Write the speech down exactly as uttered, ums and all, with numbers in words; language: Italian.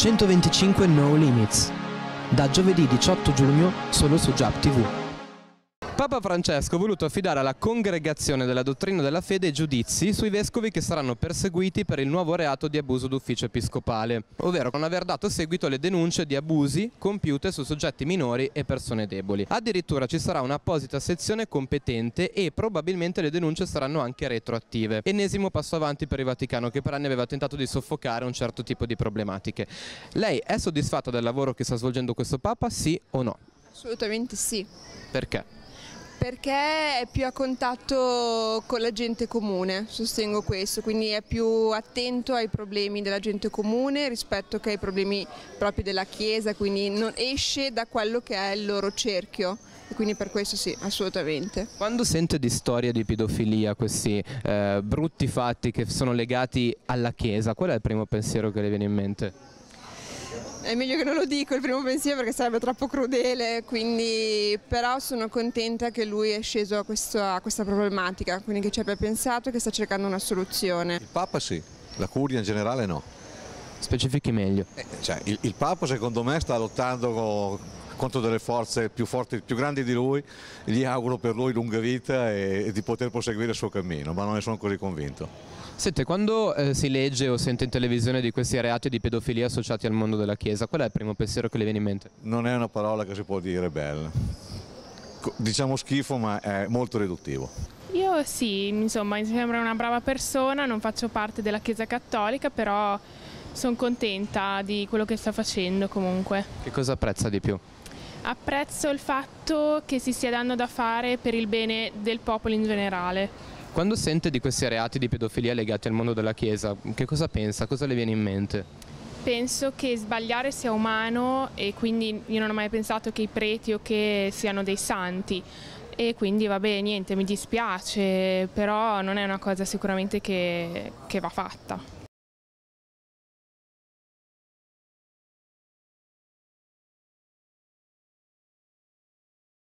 centoventicinque No Limits, da giovedì diciotto giugno solo su Giap tivù. Papa Francesco ha voluto affidare alla Congregazione della Dottrina della Fede giudizi sui vescovi che saranno perseguiti per il nuovo reato di abuso d'ufficio episcopale, ovvero non aver dato seguito alle denunce di abusi compiute su soggetti minori e persone deboli. Addirittura ci sarà un'apposita sezione competente e probabilmente le denunce saranno anche retroattive. Ennesimo passo avanti per il Vaticano, che per anni aveva tentato di soffocare un certo tipo di problematiche. Lei è soddisfatta del lavoro che sta svolgendo questo Papa, sì o no? Assolutamente sì. Perché? Perché è più a contatto con la gente comune, sostengo questo, quindi è più attento ai problemi della gente comune rispetto che ai problemi propri della Chiesa, quindi non esce da quello che è il loro cerchio. E quindi per questo sì, assolutamente. Quando sente di storie di pedofilia, questi eh, brutti fatti che sono legati alla Chiesa, qual è il primo pensiero che le viene in mente? È meglio che non lo dico il primo pensiero perché sarebbe troppo crudele, quindi però sono contenta che lui è sceso a, questo, a questa problematica, quindi che ci abbia pensato e che sta cercando una soluzione. Il Papa sì, la Curia in generale no. Specifichi meglio. Eh, cioè, il, il Papa secondo me sta lottando con, contro delle forze più forti, più grandi di lui, gli auguro per lui lunga vita e, e di poter proseguire il suo cammino, ma non ne sono così convinto. Sente, quando eh, si legge o sente in televisione di questi reati di pedofilia associati al mondo della Chiesa, qual è il primo pensiero che le viene in mente? Non è una parola che si può dire bella. Diciamo schifo, ma è molto riduttivo. Io sì, insomma, mi sembra una brava persona, non faccio parte della Chiesa Cattolica, però sono contenta di quello che sta facendo comunque. Che cosa apprezza di più? Apprezzo il fatto che si stia dando da fare per il bene del popolo in generale. Quando sente di questi reati di pedofilia legati al mondo della Chiesa, che cosa pensa? Cosa le viene in mente? Penso che sbagliare sia umano e quindi io non ho mai pensato che i preti o che siano dei santi e quindi vabbè, niente, mi dispiace, però non è una cosa sicuramente che, che va fatta.